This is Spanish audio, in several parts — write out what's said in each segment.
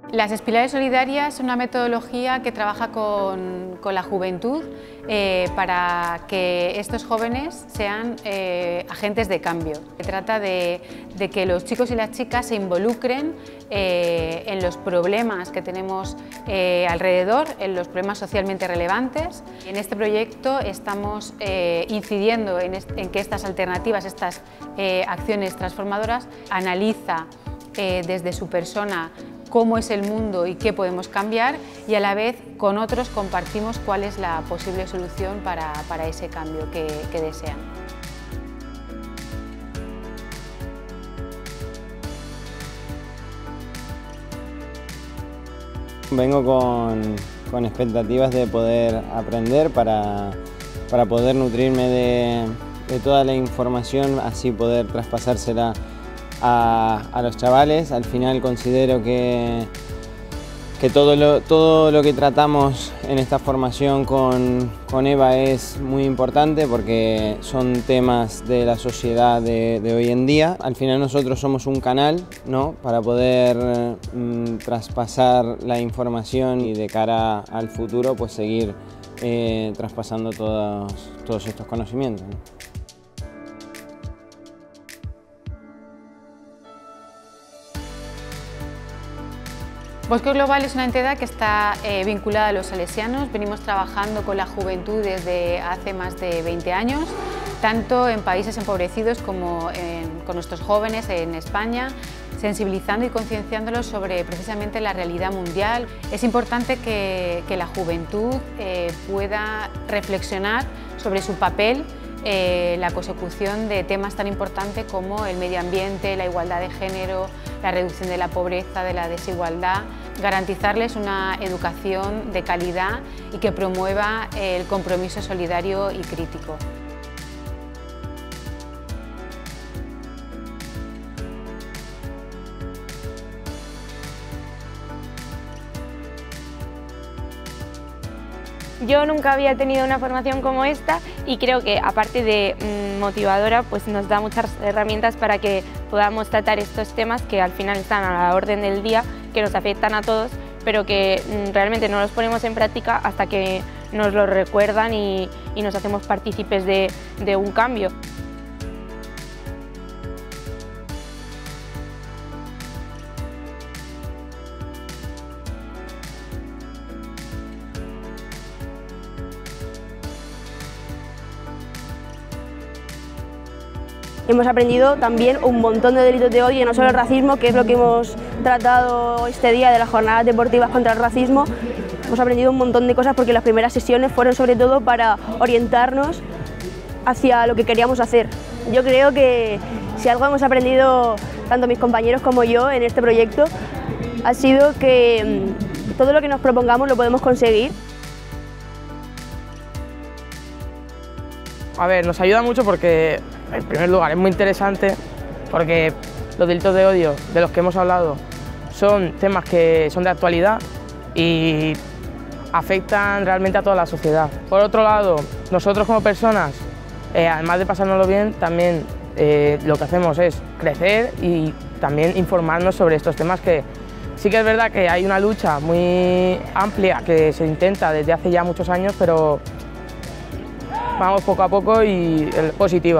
Las Espirales Solidarias es una metodología que trabaja con la juventud para que estos jóvenes sean agentes de cambio. Se trata de que los chicos y las chicas se involucren en los problemas que tenemos alrededor, en los problemas socialmente relevantes. En este proyecto estamos incidiendo en que estas alternativas, estas acciones transformadoras, analiza desde su persona cómo es el mundo y qué podemos cambiar, y a la vez con otros compartimos cuál es la posible solución para ese cambio que desean. Vengo con expectativas de poder aprender para poder nutrirme de toda la información, así poder traspasársela a los chavales. Al final considero que todo lo que tratamos en esta formación con Eva es muy importante porque son temas de la sociedad de hoy en día. Al final nosotros somos un canal, ¿no?, para poder traspasar la información y de cara al futuro pues seguir traspasando todos estos conocimientos, ¿no? Bosque Global es una entidad que está vinculada a los salesianos. Venimos trabajando con la juventud desde hace más de 20 años, tanto en países empobrecidos como con nuestros jóvenes en España, sensibilizando y concienciándolos sobre precisamente la realidad mundial. Es importante que la juventud pueda reflexionar sobre su papel, la consecución de temas tan importantes como el medio ambiente, la igualdad de género, la reducción de la pobreza, de la desigualdad, garantizarles una educación de calidad y que promueva el compromiso solidario y crítico. Yo nunca había tenido una formación como esta y creo que, aparte de motivadora, pues nos da muchas herramientas para que podamos tratar estos temas que al final están a la orden del día, que nos afectan a todos, pero que realmente no los ponemos en práctica hasta que nos lo recuerdan y nos hacemos partícipes de un cambio. Hemos aprendido también un montón de delitos de odio, no solo el racismo, que es lo que hemos tratado este día de las jornadas deportivas contra el racismo. Hemos aprendido un montón de cosas porque las primeras sesiones fueron sobre todo para orientarnos hacia lo que queríamos hacer. Yo creo que si algo hemos aprendido, tanto mis compañeros como yo, en este proyecto, ha sido que todo lo que nos propongamos lo podemos conseguir. A ver, nos ayuda mucho porque, en primer lugar, es muy interesante porque los delitos de odio de los que hemos hablado son temas que son de actualidad y afectan realmente a toda la sociedad. Por otro lado, nosotros como personas, además de pasárnoslo bien, también lo que hacemos es crecer y también informarnos sobre estos temas, que sí que es verdad que hay una lucha muy amplia que se intenta desde hace ya muchos años, pero vamos poco a poco y es positiva.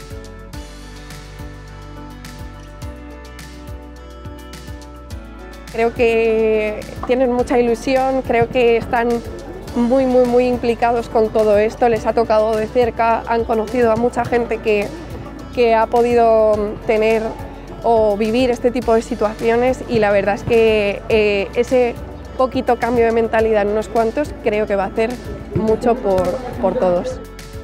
Creo que tienen mucha ilusión, creo que están muy implicados con todo esto, les ha tocado de cerca, han conocido a mucha gente que ha podido tener o vivir este tipo de situaciones, y la verdad es que ese poquito cambio de mentalidad en unos cuantos creo que va a hacer mucho por todos.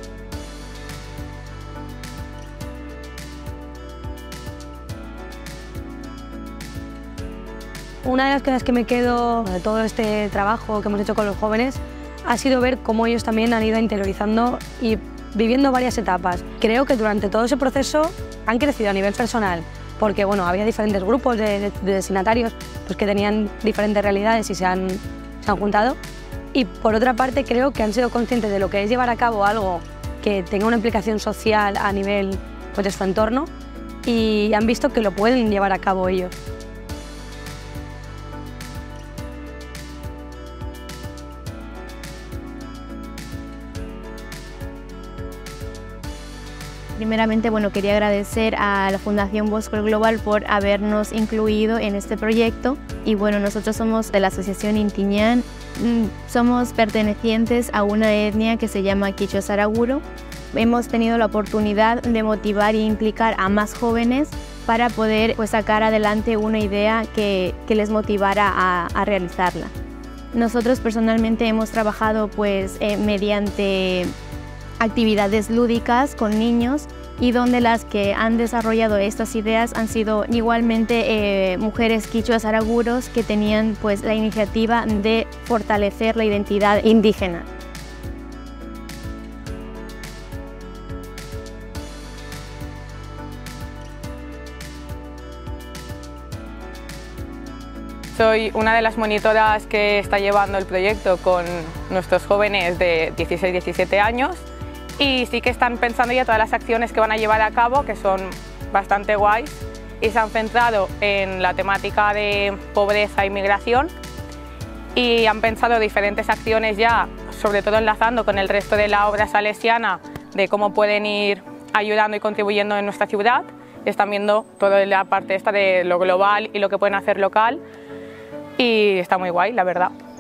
Una de las cosas que me quedo de todo este trabajo que hemos hecho con los jóvenes ha sido ver cómo ellos también han ido interiorizando y viviendo varias etapas. Creo que durante todo ese proceso han crecido a nivel personal, porque bueno, había diferentes grupos de destinatarios pues, que tenían diferentes realidades y se han juntado. Y por otra parte creo que han sido conscientes de lo que es llevar a cabo algo que tenga una implicación social a nivel pues, de su entorno, y han visto que lo pueden llevar a cabo ellos. Primeramente, quería agradecer a la Fundación Bosco el Global por habernos incluido en este proyecto. Y nosotros somos de la Asociación Intiñán, somos pertenecientes a una etnia que se llama Quichua Saraguro. Hemos tenido la oportunidad de motivar e implicar a más jóvenes para poder sacar adelante una idea que les motivara a realizarla. Nosotros personalmente hemos trabajado mediante actividades lúdicas con niños y donde las que han desarrollado estas ideas han sido igualmente mujeres quichuas araguros que tenían la iniciativa de fortalecer la identidad indígena. Soy una de las monitoras que está llevando el proyecto con nuestros jóvenes de 16-17 años y sí que están pensando ya todas las acciones que van a llevar a cabo, que son bastante guays, y se han centrado en la temática de pobreza e inmigración y han pensado diferentes acciones ya, sobre todo enlazando con el resto de la obra salesiana, de cómo pueden ir ayudando y contribuyendo en nuestra ciudad. Están viendo toda la parte esta de lo global y lo que pueden hacer local. Y está muy guay, la verdad.